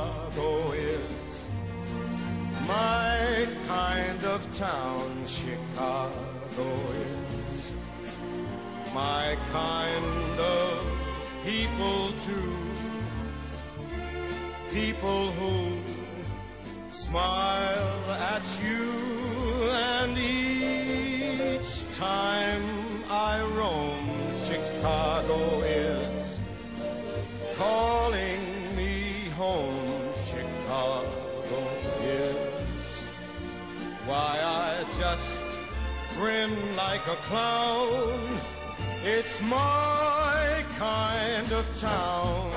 Chicago is my kind of town. Chicago is my kind of people too. People who smile at you, and each time I roam, Chicago is calling me home. Chicago is why I just grin like a clown. It's my kind of town.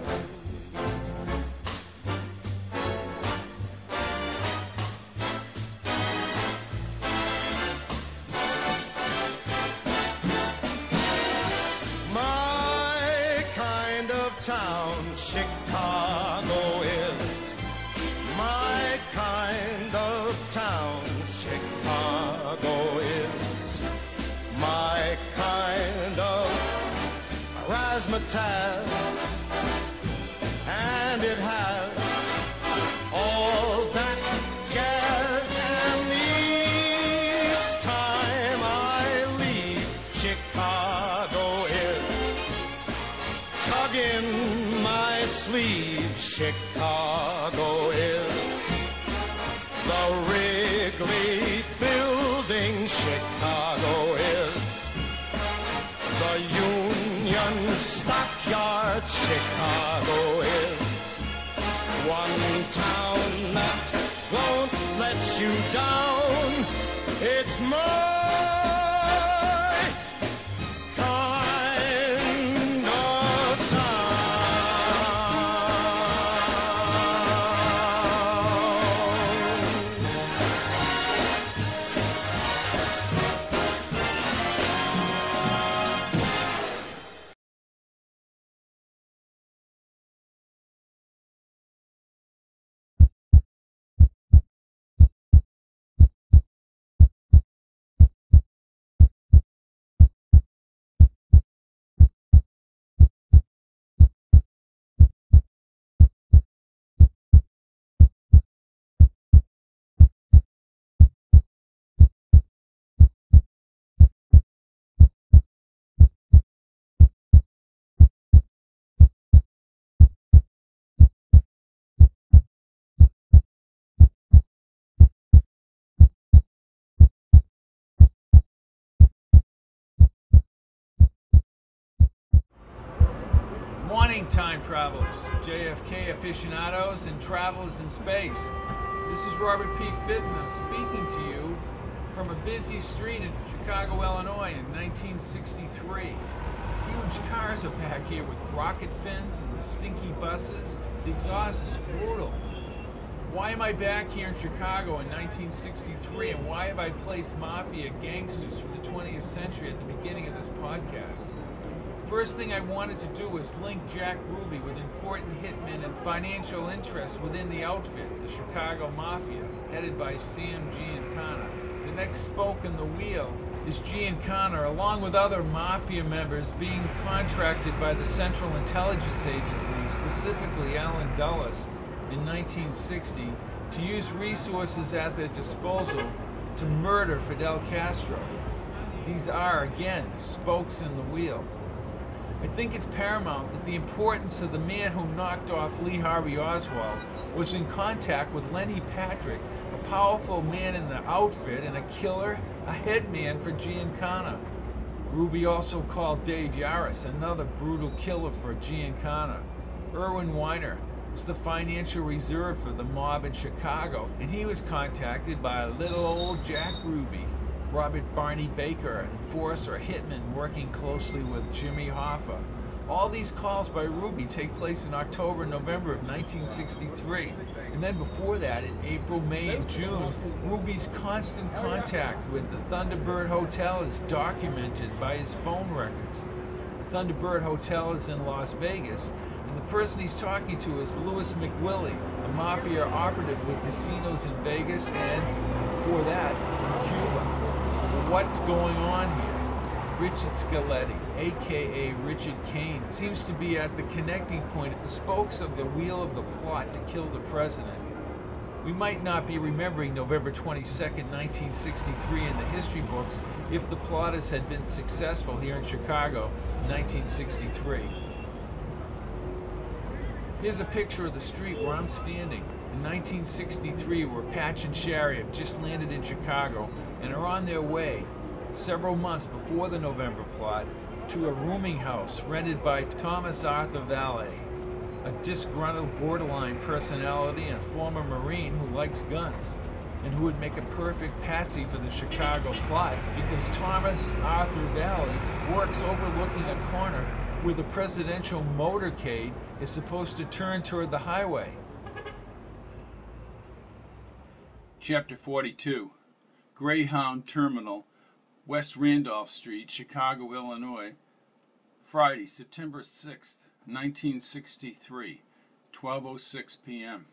Chicago is my kind of town. Chicago is my kind of razzmatazz, and it has all that jazz. And each time I leave, Chicago is tugging my sleeve. Chicago is the Wrigley Building. Chicago is the Union Stockyard. Chicago is one town that won't let you down. It's my Time travelers, JFK aficionados, and travelers in space. This is Robert P. Fitton. I'm speaking to you from a busy street in Chicago, Illinois in 1963. Huge cars are back here with rocket fins and stinky buses. The exhaust is brutal. Why am I back here in Chicago in 1963, and why have I placed mafia gangsters from the 20th century at the beginning of this podcast? First thing I wanted to do was link Jack Ruby with important hitmen and financial interests within the outfit, the Chicago Mafia, headed by Sam Giancana. The next spoke in the wheel is Giancana, along with other Mafia members being contracted by the Central Intelligence Agency, specifically Allen Dulles, in 1960, to use resources at their disposal to murder Fidel Castro. These are, again, spokes in the wheel. I think it's paramount that the importance of the man who knocked off Lee Harvey Oswald was in contact with Lenny Patrick, a powerful man in the outfit and a killer, a headman for Giancana. Ruby also called Dave Yaris, another brutal killer for Giancana. Irwin Weiner was the financial reserve for the mob in Chicago, and he was contacted by little old Jack Ruby. Robert Barney Baker, an enforcer, a hitman working closely with Jimmy Hoffa. All these calls by Ruby take place in October and November of 1963. And then before that, in April, May, and June, Ruby's constant contact with the Thunderbird Hotel is documented by his phone records. The Thunderbird Hotel is in Las Vegas, and the person he's talking to is Louis McWillie, a mafia operative with casinos in Vegas and, before that, in Cuba. What's going on here? Richard Scaletti, aka Richard Cain, seems to be at the connecting point at the spokes of the wheel of the plot to kill the president. We might not be remembering November 22nd, 1963 in the history books if the plotters had been successful here in Chicago in 1963. Here's a picture of the street where I'm standing. In 1963, where Patch and Sherry have just landed in Chicago and are on their way, several months before the November plot, to a rooming house rented by Thomas Arthur Valet, a disgruntled borderline personality and former Marine who likes guns, and who would make a perfect patsy for the Chicago plot because Thomas Arthur Valet works overlooking a corner where the presidential motorcade is supposed to turn toward the highway. Chapter 42, Greyhound Terminal, West Randolph Street, Chicago, Illinois, Friday, September 6th, 1963, 12:06 p.m.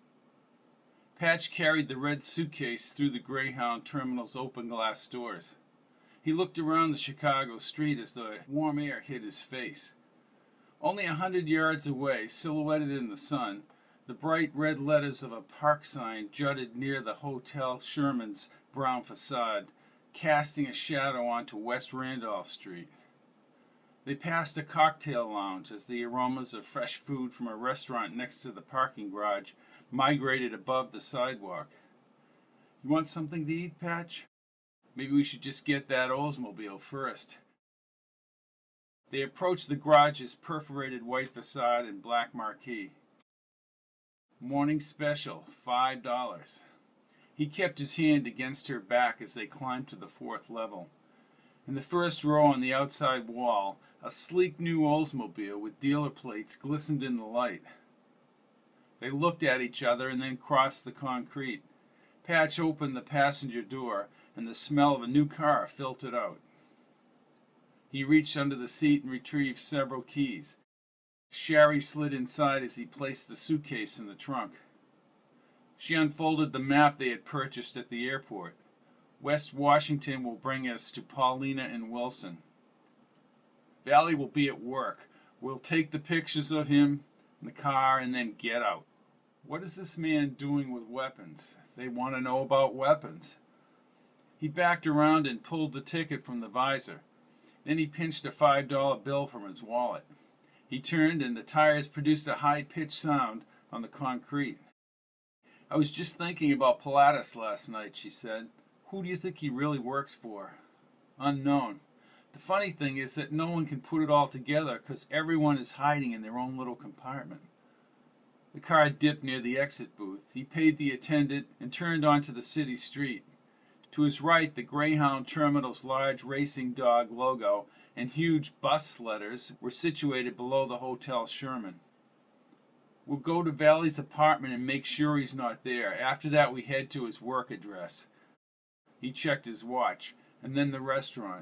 Patch carried the red suitcase through the Greyhound Terminal's open glass doors. He looked around the Chicago street as the warm air hit his face. Only 100 yards away, silhouetted in the sun, the bright red letters of a park sign jutted near the Hotel Sherman's brown facade, casting a shadow onto West Randolph Street. They passed a cocktail lounge as the aromas of fresh food from a restaurant next to the parking garage migrated above the sidewalk. "You want something to eat, Patch? Maybe we should just get that Oldsmobile first." They approached the garage's perforated white facade and black marquee. "Morning special, $5. He kept his hand against her back as they climbed to the fourth level. In the first row on the outside wall, a sleek new Oldsmobile with dealer plates glistened in the light. They looked at each other and then crossed the concrete. Patch opened the passenger door, and the smell of a new car filtered out. He reached under the seat and retrieved several keys. Sherry slid inside as he placed the suitcase in the trunk. She unfolded the map they had purchased at the airport. "West Washington will bring us to Paulina and Wilson. Valley will be at work. We'll take the pictures of him in the car and then get out." What is this man doing with weapons? They want to know about weapons. He backed around and pulled the ticket from the visor. Then he pinched a $5 bill from his wallet. He turned and the tires produced a high-pitched sound on the concrete. "I was just thinking about Pilatus last night," she said. "Who do you think he really works for?" "Unknown. The funny thing is that no one can put it all together because everyone is hiding in their own little compartment." The car dipped near the exit booth. He paid the attendant and turned onto the city street. To his right, the Greyhound Terminal's large racing dog logo and huge bus letters were situated below the Hotel Sherman. "We'll go to Valley's apartment and make sure he's not there. After that, we head to his work address." He checked his watch, and then the restaurant.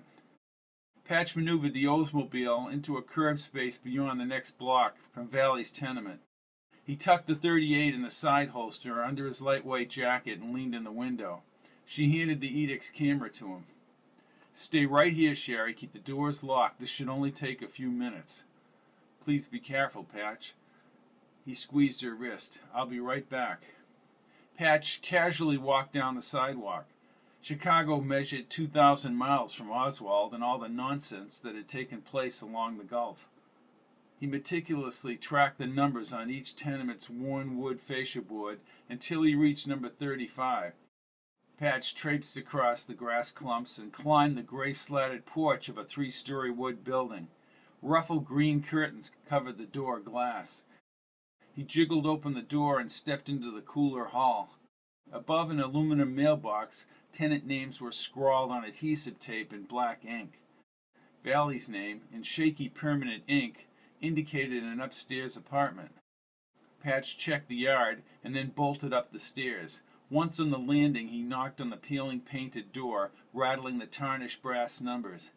Patch maneuvered the Oldsmobile into a curb space beyond the next block from Valley's tenement. He tucked the .38 in the side holster under his lightweight jacket and leaned in the window. She handed the Edix camera to him. "Stay right here, Sherry. Keep the doors locked. This should only take a few minutes." "Please be careful, Patch." He squeezed her wrist. "I'll be right back." Patch casually walked down the sidewalk. Chicago measured 2,000 miles from Oswald and all the nonsense that had taken place along the Gulf. He meticulously tracked the numbers on each tenement's worn wood fascia board until he reached number 35. Patch traipsed across the grass clumps and climbed the gray-slatted porch of a 3-story wood building. Ruffled green curtains covered the door glass. He jiggled open the door and stepped into the cooler hall. Above an aluminum mailbox, tenant names were scrawled on adhesive tape in black ink. Valley's name, in shaky permanent ink, indicated an upstairs apartment. Patch checked the yard and then bolted up the stairs. Once on the landing, he knocked on the peeling painted door, rattling the tarnished brass numbers.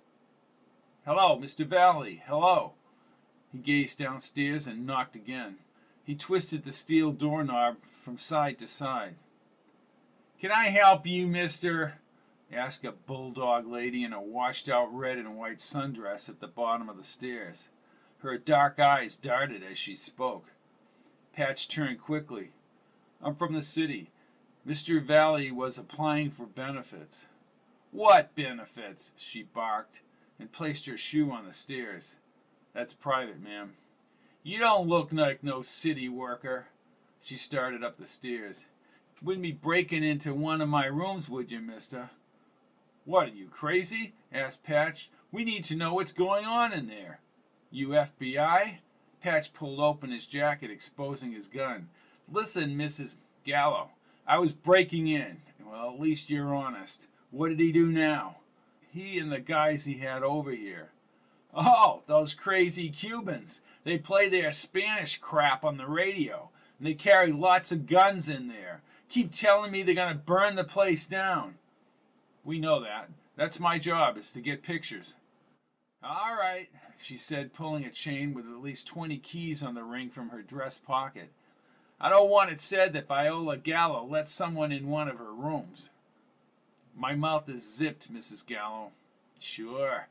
"Hello, Mr. Valley, hello." He gazed downstairs and knocked again. He twisted the steel doorknob from side to side. "Can I help you, mister?" asked a bulldog lady in a washed-out red and white sundress at the bottom of the stairs. Her dark eyes darted as she spoke. Patch turned quickly. "I'm from the city. Mr. Valley was applying for benefits." "What benefits?" she barked, and placed her shoe on the stairs. "That's private, ma'am." "You don't look like no city worker." She started up the stairs. "Wouldn't be breaking into one of my rooms, would you, mister?" "What, are you crazy?" asked Patch. "We need to know what's going on in there." "You FBI?" Patch pulled open his jacket, exposing his gun. "Listen, Mrs. Gallo, I was breaking in." "Well, at least you're honest. What did he do now?" "He and the guys he had over here." "Oh, those crazy Cubans. They play their Spanish crap on the radio, and they carry lots of guns in there. Keep telling me they're going to burn the place down." "We know that. That's my job, is to get pictures." "All right," she said, pulling a chain with at least 20 keys on the ring from her dress pocket. "I don't want it said that Viola Gallo let someone in one of her rooms." "My mouth is zipped, Mrs. Gallo." "Sure."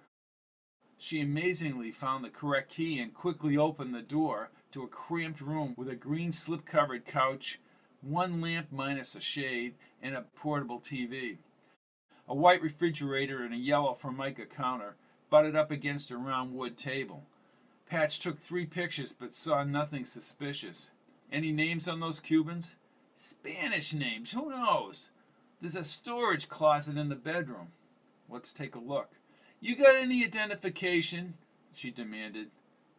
She amazingly found the correct key and quickly opened the door to a cramped room with a green slip-covered couch, one lamp minus a shade, and a portable TV. A white refrigerator and a yellow Formica counter butted up against a round wood table. Patch took 3 pictures but saw nothing suspicious. "Any names on those Cubans?" "Spanish names, who knows? There's a storage closet in the bedroom." "Let's take a look." "You got any identification?" she demanded.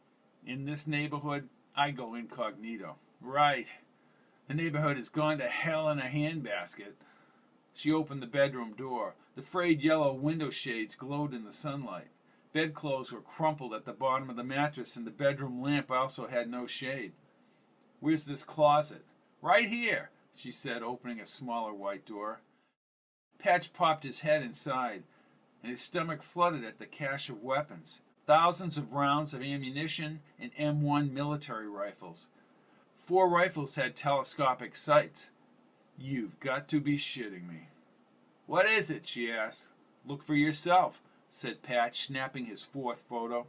"In this neighborhood, I go incognito." "Right. The neighborhood has gone to hell in a handbasket." She opened the bedroom door. The frayed yellow window shades glowed in the sunlight. Bedclothes were crumpled at the bottom of the mattress, and the bedroom lamp also had no shade. "Where's this closet?" "Right here," she said, opening a smaller white door. Patch popped his head inside, and his stomach flooded at the cache of weapons. Thousands of rounds of ammunition and M1 military rifles. 4 rifles had telescopic sights. "You've got to be shitting me." "What is it?" she asked. "Look for yourself," said Patch, snapping his 4th photo.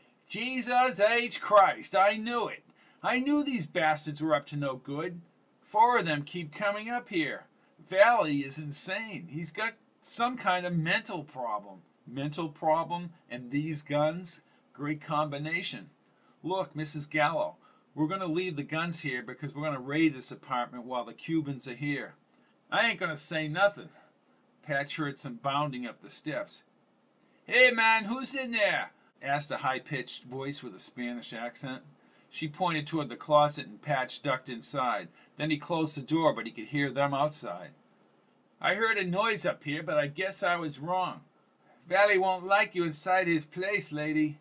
"Jesus H. Christ, I knew it. I knew these bastards were up to no good. 4 of them keep coming up here. Valley is insane. He's got some kind of mental problem." "Mental problem and these guns? Great combination. Look, Mrs. Gallo, we're going to leave the guns here because we're going to raid this apartment while the Cubans are here." "I ain't going to say nothing." Patch heard some bounding up the steps. "Hey, man, who's in there?" asked a high-pitched voice with a Spanish accent. She pointed toward the closet, and Patch ducked inside. Then he closed the door, but he could hear them outside. "I heard a noise up here, but I guess I was wrong. Valley won't like you inside his place, lady."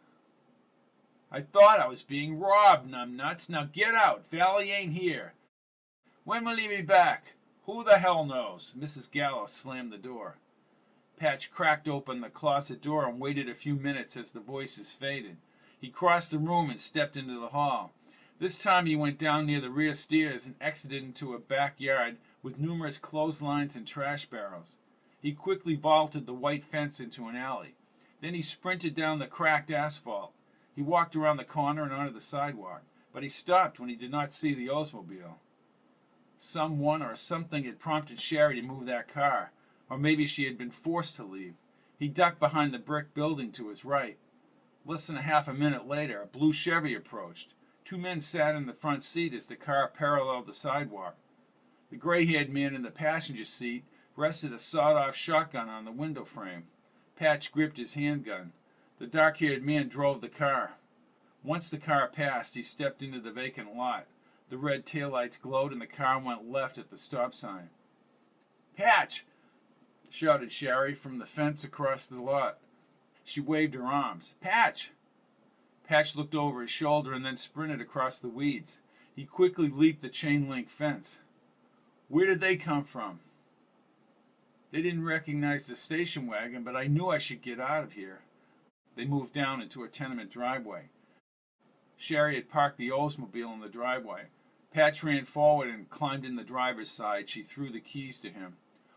"I thought I was being robbed, numbnuts. Now get out. Valley ain't here." "When will he be back?" "Who the hell knows?" Mrs. Gallo slammed the door. Patch cracked open the closet door and waited a few minutes as the voices faded. He crossed the room and stepped into the hall. This time he went down near the rear stairs and exited into a backyard with numerous clotheslines and trash barrels. He quickly vaulted the white fence into an alley. Then he sprinted down the cracked asphalt. He walked around the corner and onto the sidewalk, but he stopped when he did not see the Oldsmobile. Someone or something had prompted Sherry to move that car, or maybe she had been forced to leave. He ducked behind the brick building to his right. Less than a half a minute later, a blue Chevy approached. 2 men sat in the front seat as the car paralleled the sidewalk. The gray-haired man in the passenger seat rested a sawed-off shotgun on the window frame. Patch gripped his handgun. The dark-haired man drove the car. Once the car passed, he stepped into the vacant lot. The red taillights glowed and the car went left at the stop sign. "Patch!" shouted Sherry from the fence across the lot. She waved her arms. "Patch!" Patch looked over his shoulder and then sprinted across the weeds. He quickly leaped the chain-link fence. "Where did they come from?" "They didn't recognize the station wagon, but I knew I should get out of here." They moved down into a tenement driveway. Sherry had parked the Oldsmobile in the driveway. Patch ran forward and climbed in the driver's side. She threw the keys to him.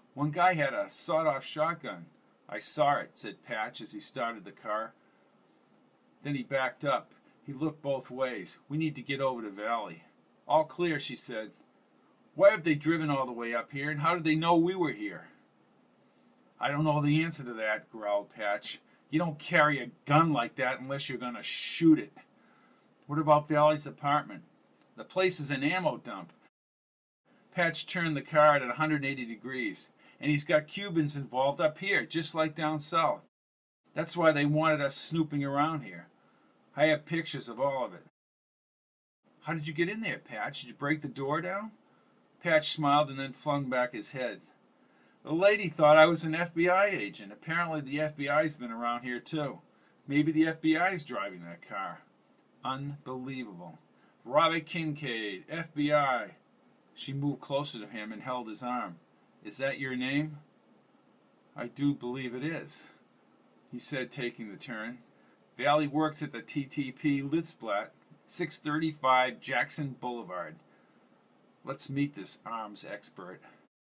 One guy had a sawed-off shotgun. I saw it, said Patch as he started the car. Then he backed up. He looked both ways. We need to get over to Valley. All clear, she said. Why have they driven all the way up here, and how did they know we were here? I don't know the answer to that, growled Patch. You don't carry a gun like that unless you're going to shoot it. What about Valley's apartment? The place is an ammo dump. Patch turned the car at 180 degrees, and he's got Cubans involved up here, just like down south. That's why they wanted us snooping around here. I have pictures of all of it. How did you get in there, Patch? Did you break the door down? Patch smiled and then flung back his head. The lady thought I was an FBI agent. Apparently the FBI's been around here too. Maybe the FBI's driving that car. Unbelievable. Robert Kincaid, FBI. She moved closer to him and held his arm. Is that your name? I do believe it is, he said, taking the turn. Valley works at the TTP Litzblatt, 635 Jackson Boulevard. Let's meet this arms expert.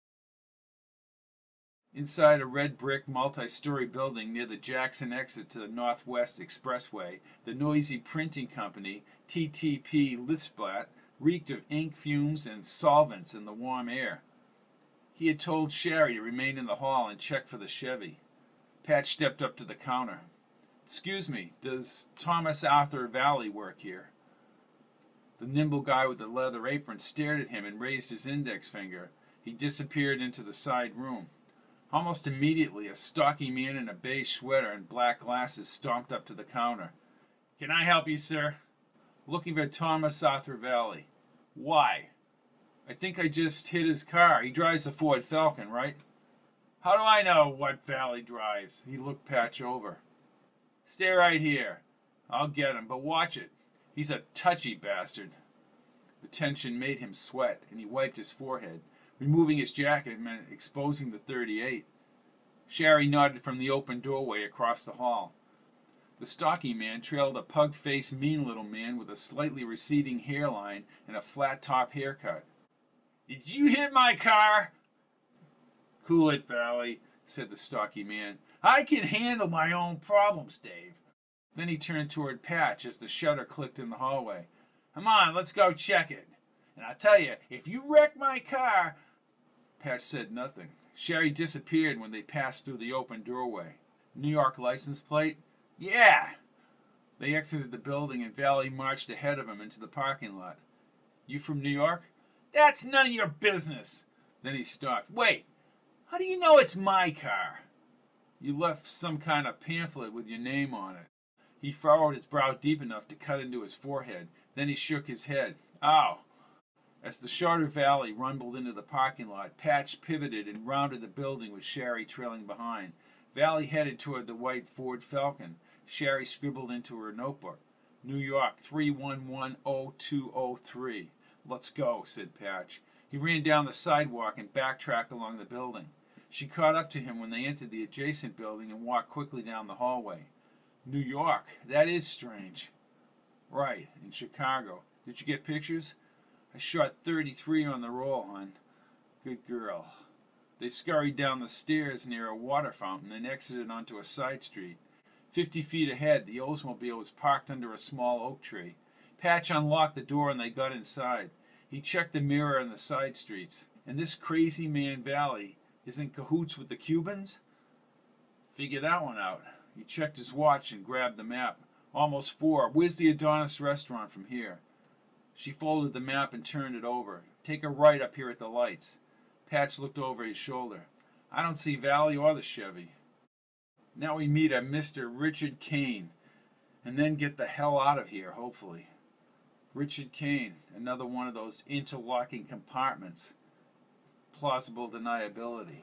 Inside a red brick multi-story building near the Jackson exit to the Northwest Expressway, the noisy printing company, TTP Litzblatt, reeked of ink fumes and solvents in the warm air. He had told Sherry to remain in the hall and check for the Chevy. Patch stepped up to the counter. Excuse me, does Thomas Arthur Valley work here? The nimble guy with the leather apron stared at him and raised his index finger. He disappeared into the side room. Almost immediately, a stocky man in a beige sweater and black glasses stomped up to the counter. Can I help you, sir? Looking for Thomas Arthur Valley. Why? I think I just hit his car. He drives a Ford Falcon, right? How do I know what Valley drives? He looked Patch over. Stay right here. I'll get him, but watch it. He's a touchy bastard. The tension made him sweat, and he wiped his forehead. Removing his jacket meant exposing the .38. Sherry nodded from the open doorway across the hall. The stocky man trailed a pug-faced, mean little man with a slightly receding hairline and a flat-top haircut. Did you hit my car? Cool it, Valley, said the stocky man. I can handle my own problems, Dave. Then he turned toward Patch as the shutter clicked in the hallway. Come on, let's go check it. And I tell you, if you wreck my car... Patch said nothing. Sherry disappeared when they passed through the open doorway. New York license plate? Yeah! They exited the building and Valley marched ahead of him into the parking lot. You from New York? That's none of your business! Then he stopped. Wait! How do you know it's my car? You left some kind of pamphlet with your name on it. He furrowed his brow deep enough to cut into his forehead. Then he shook his head. Ow! As the shorter Valley rumbled into the parking lot, Patch pivoted and rounded the building with Sherry trailing behind. Valley headed toward the white Ford Falcon. Sherry scribbled into her notebook. New York, 3110203. Let's go, said Patch. He ran down the sidewalk and backtracked along the building. She caught up to him when they entered the adjacent building and walked quickly down the hallway. New York, that is strange. Right, in Chicago. Did you get pictures? I shot 33 on the roll, hon. Good girl. They scurried down the stairs near a water fountain and exited onto a side street. 50 feet ahead, the Oldsmobile was parked under a small oak tree. Patch unlocked the door and they got inside. He checked the mirror in the side streets. And this crazy man Valley is in cahoots with the Cubans? Figure that one out. He checked his watch and grabbed the map. Almost 4. Where's the Adonis restaurant from here? She folded the map and turned it over. Take a right up here at the lights. Patch looked over his shoulder. I don't see Valley or the Chevy. Now we meet a Mr. Richard Cain, and then get the hell out of here, hopefully. Richard Cain, another one of those interlocking compartments. Plausible deniability.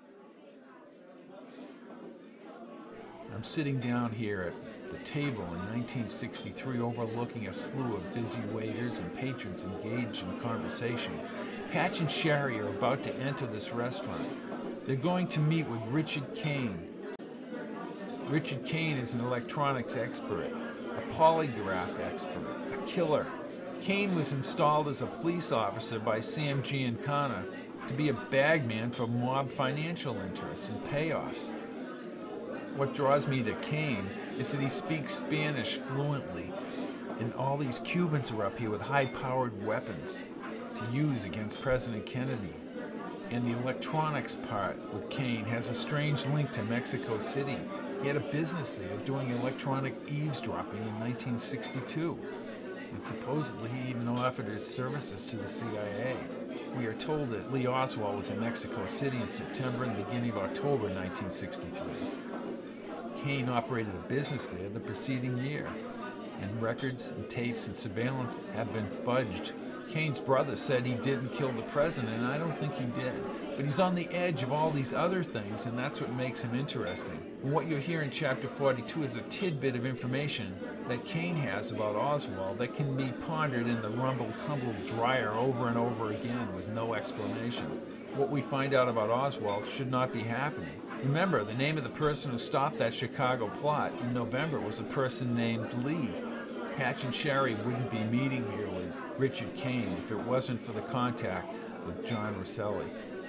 I'm sitting down here at the table in 1963 overlooking a slew of busy waiters and patrons engaged in conversation. Patch and Sherry are about to enter this restaurant. They're going to meet with Richard Cain. Richard Cain is an electronics expert, a polygraph expert, a killer. Cain was installed as a police officer by Sam Giancana to be a bagman for mob financial interests and payoffs. What draws me to Cain is that he speaks Spanish fluently, and all these Cubans are up here with high-powered weapons to use against President Kennedy. And the electronics part with Cain has a strange link to Mexico City. He had a business there doing electronic eavesdropping in 1962. And supposedly he even offered his services to the CIA. We are told that Lee Oswald was in Mexico City in September and the beginning of October 1963. Cain operated a business there the preceding year, and records and tapes and surveillance have been fudged. Cain's brother said he didn't kill the president, and I don't think he did. But he's on the edge of all these other things, and that's what makes him interesting. And what you'll hear in Chapter 42 is a tidbit of information that Cain has about Oswald that can be pondered in the rumble-tumble dryer over and over again with no explanation. What we find out about Oswald should not be happening. Remember, the name of the person who stopped that Chicago plot in November was a person named Lee. Patch and Sherry wouldn't be meeting here with Richard Cain if it wasn't for the contact with John Rosselli.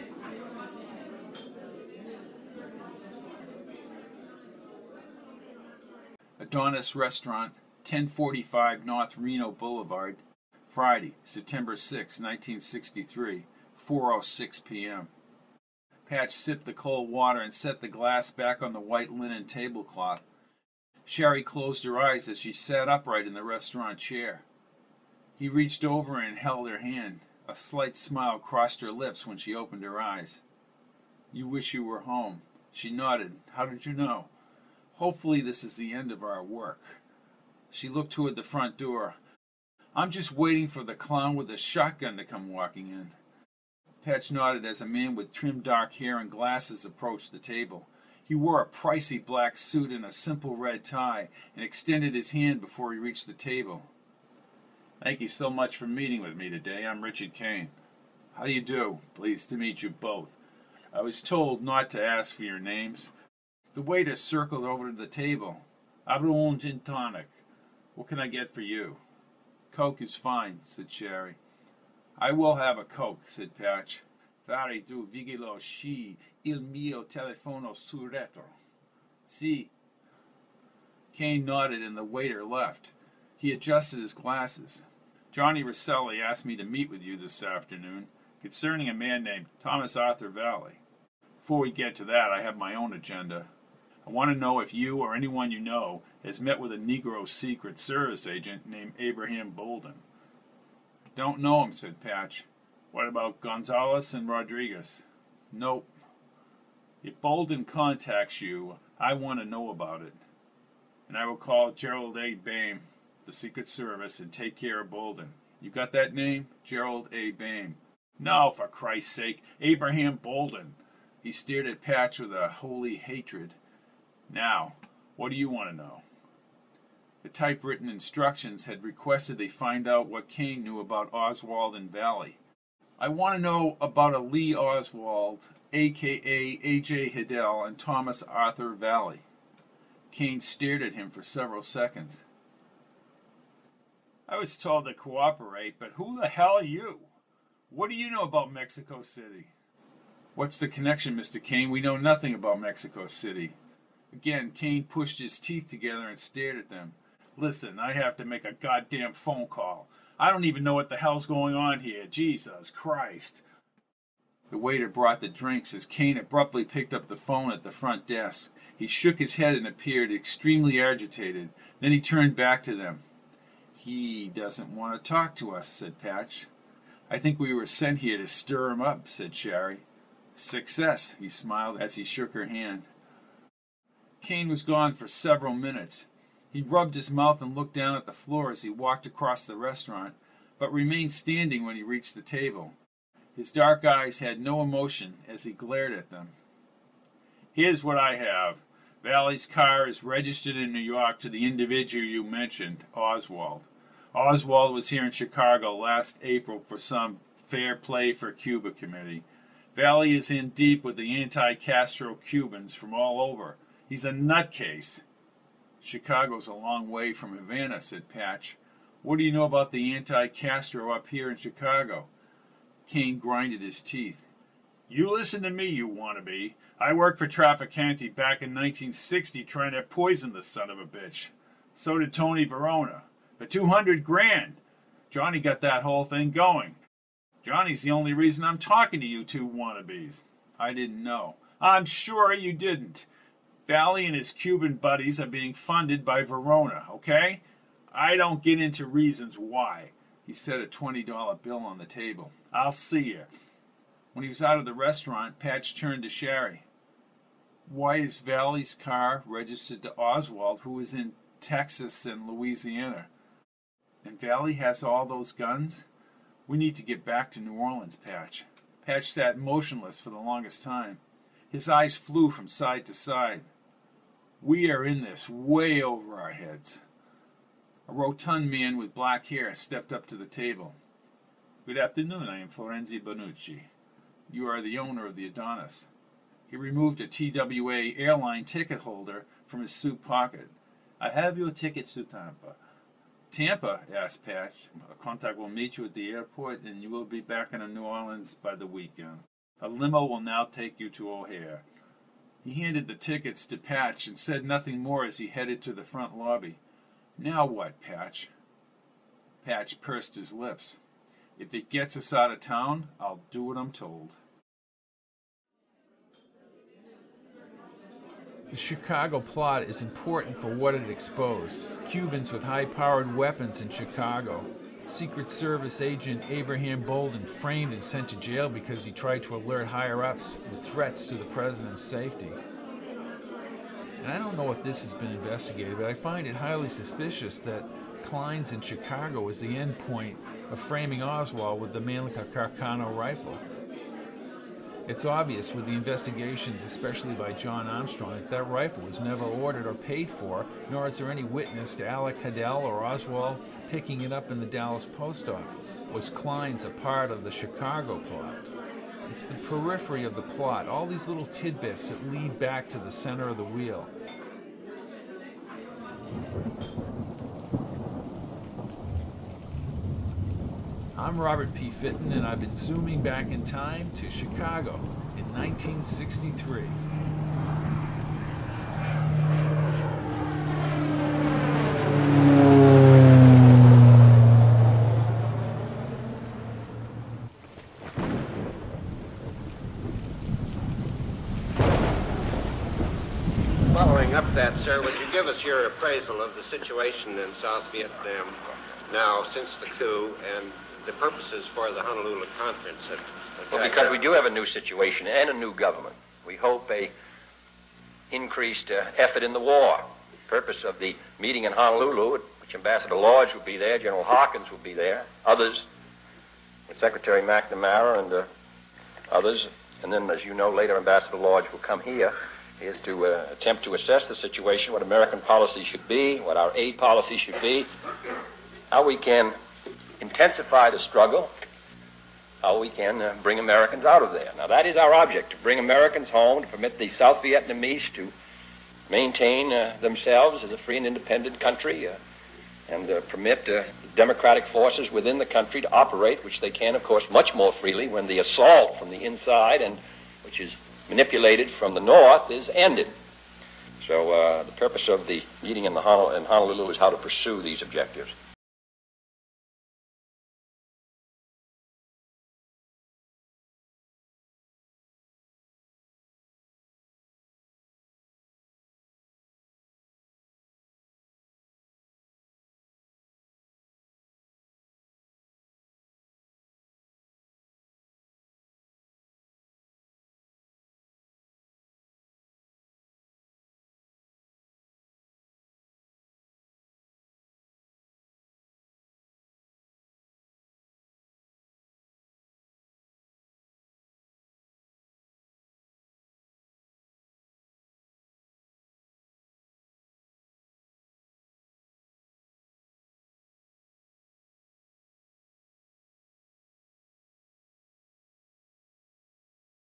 Adonis Restaurant, 1045 North Reno Boulevard, Friday, September 6, 1963, 4:06 p.m. Patch sipped the cold water and set the glass back on the white linen tablecloth. Sherry closed her eyes as she sat upright in the restaurant chair. He reached over and held her hand. A slight smile crossed her lips when she opened her eyes. "You wish you were home." She nodded. "How did you know?" "Hopefully this is the end of our work." She looked toward the front door. "I'm just waiting for the clown with the shotgun to come walking in." Patch nodded as a man with trimmed dark hair and glasses approached the table. He wore a pricey black suit and a simple red tie, and extended his hand before he reached the table. "Thank you so much for meeting with me today. I'm Richard Cain." "How do you do? Pleased to meet you both. I was told not to ask for your names." The waiter circled over to the table. "I've a gin tonic. What can I get for you?" "Coke is fine," said Sherry. "I will have a Coke," said Patch. "Fare tu vigilo sci il mio telefono surretto." "Si." Cain nodded and the waiter left. He adjusted his glasses. "Johnny Rosselli asked me to meet with you this afternoon concerning a man named Thomas Arthur Valley. Before we get to that, I have my own agenda. I want to know if you or anyone you know has met with a Negro Secret Service agent named Abraham Bolden." "Don't know him," said Patch. "What about Gonzalez and Rodriguez?" "Nope." "If Bolden contacts you, I want to know about it. And I will call Gerald A. Boehm, the Secret Service, and take care of Bolden. You got that name? Gerald A. Boehm." "No, for Christ's sake, Abraham Bolden." He stared at Patch with a holy hatred. "Now, what do you want to know?" The typewritten instructions had requested they find out what Cain knew about Oswald and Valley. "I want to know about a Lee Oswald, a.k.a. A.J. Hiddell, and Thomas Arthur Valley." Cain stared at him for several seconds. "I was told to cooperate, but who the hell are you? What do you know about Mexico City?" "What's the connection, Mr. Cain? We know nothing about Mexico City." Again, Cain pushed his teeth together and stared at them. "Listen, I have to make a goddamn phone call. I don't even know what the hell's going on here. Jesus Christ." The waiter brought the drinks as Cain abruptly picked up the phone at the front desk. He shook his head and appeared extremely agitated. Then he turned back to them. "He doesn't want to talk to us," said Patch. "I think we were sent here to stir him up," said Sherry. "Success," he smiled as he shook her hand. Cain was gone for several minutes. He rubbed his mouth and looked down at the floor as he walked across the restaurant, but remained standing when he reached the table. His dark eyes had no emotion as he glared at them. "Here's what I have. Valley's car is registered in New York to the individual you mentioned, Oswald. Oswald was here in Chicago last April for some Fair Play for Cuba committee. Valley is in deep with the anti-Castro Cubans from all over. He's a nutcase." "Chicago's a long way from Havana," said Patch. "What do you know about the anti-Castro up here in Chicago?" Cain grinded his teeth. You listen to me, you wannabe. I worked for Trafficante back in 1960 trying to poison the son of a bitch. So did Tony Verona. For 200 grand. Johnny got that whole thing going. Johnny's the only reason I'm talking to you two wannabes. I didn't know. I'm sure you didn't. Valley and his Cuban buddies are being funded by Verona, okay? I don't get into reasons why. He set a $20 bill on the table. I'll see you. When he was out of the restaurant, Patch turned to Sherry. Why is Valley's car registered to Oswald, who is in Texas and Louisiana? And Valley has all those guns? We need to get back to New Orleans, Patch. Patch sat motionless for the longest time. His eyes flew from side to side. We are in this way over our heads. A rotund man with black hair stepped up to the table. Good afternoon, I am Florenzi Bonucci. You are the owner of the Adonis. He removed a TWA airline ticket holder from his suit pocket. I have your tickets to Tampa. Tampa? Asked Patch. A contact will meet you at the airport and you will be back in New Orleans by the weekend. A limo will now take you to O'Hare. He handed the tickets to Patch and said nothing more as he headed to the front lobby. Now what, Patch? Patch pursed his lips. If it gets us out of town, I'll do what I'm told. The Chicago plot is important for what it exposed. Cubans with high-powered weapons in Chicago. Secret Service agent Abraham Bolden framed and sent to jail because he tried to alert higher-ups with threats to the president's safety. And I don't know if this has been investigated, but I find it highly suspicious that Klein's in Chicago is the end point of framing Oswald with the Mannlicher Carcano rifle. It's obvious with the investigations, especially by John Armstrong, that that rifle was never ordered or paid for, nor is there any witness to Alec Haddell or Oswald picking it up in the Dallas post office. Was Klein's a part of the Chicago plot? It's the periphery of the plot, all these little tidbits that lead back to the center of the wheel. I'm Robert P. Fitton, and I've been zooming back in time to Chicago in 1963. Following up that, sir, would you give us your appraisal of the situation in South Vietnam now since the coup and the purposes for the Honolulu conference? Well, because we do have a new situation and a new government. We hope a increased effort in the war. The purpose of the meeting in Honolulu, at which Ambassador Lodge will be there, General Hawkins will be there, others, with Secretary McNamara and others, and then, as you know, later Ambassador Lodge will come here, is to attempt to assess the situation, what American policy should be, what our aid policy should be, how we can intensify the struggle, how we can bring Americans out of there. Now, that is our object, to bring Americans home, to permit the South Vietnamese to maintain themselves as a free and independent country, and permit democratic forces within the country to operate, which they can, of course, much more freely when the assault from the inside, and which is manipulated from the north, is ended. So the purpose of the meeting in Honolulu is how to pursue these objectives.